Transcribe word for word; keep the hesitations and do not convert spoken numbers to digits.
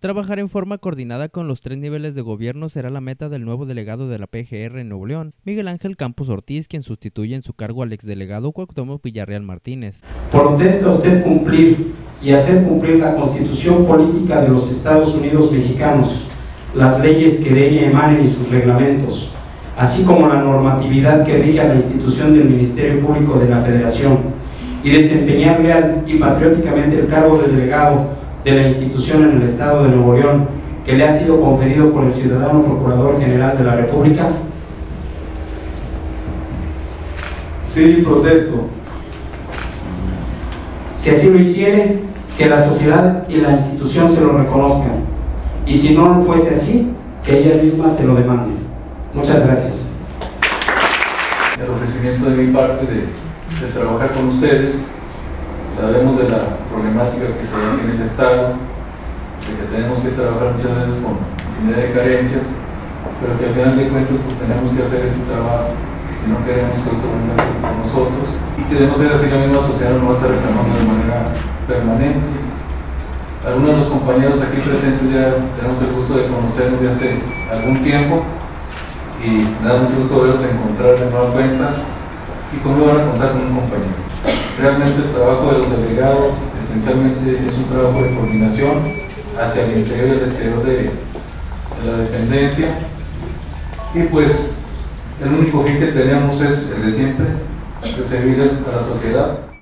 Trabajar en forma coordinada con los tres niveles de gobierno será la meta del nuevo delegado de la P G R en Nuevo León, Miguel Ángel Campos Ortiz, quien sustituye en su cargo al exdelegado Cuauhtémoc Villarreal Martínez. Protesta usted cumplir y hacer cumplir la Constitución Política de los Estados Unidos Mexicanos, las leyes que de ella emanen y sus reglamentos, así como la normatividad que rige a la institución del Ministerio Público de la Federación, y desempeñar leal y patrióticamente el cargo de delegado de la institución en el Estado de Nuevo León, que le ha sido conferido por el ciudadano Procurador General de la República. Sí, protesto. Si así lo hiciere, que la sociedad y la institución se lo reconozcan, y si no fuese así, que ellas mismas se lo demanden. Muchas gracias. El ofrecimiento de mi parte de, de trabajar con ustedes. Sabemos de la problemática que se da en el Estado, de que tenemos que trabajar muchas veces con infinidad de carencias, pero que al final de cuentas pues, tenemos que hacer ese trabajo si no queremos que otro venga a hacer con nosotros, y que debemos ser así, la misma sociedad no va a estar reclamando de manera permanente. Algunos de los compañeros aquí presentes ya tenemos el gusto de conocernos de hace algún tiempo, y me da mucho gusto verlos encontrar de nueva cuenta, y conmigo van a contar con un compañero. Realmente el trabajo de los delegados esencialmente es un trabajo de coordinación hacia el interior y el exterior de, de la dependencia, y pues el único fin que tenemos es el de siempre, de servirles a la sociedad.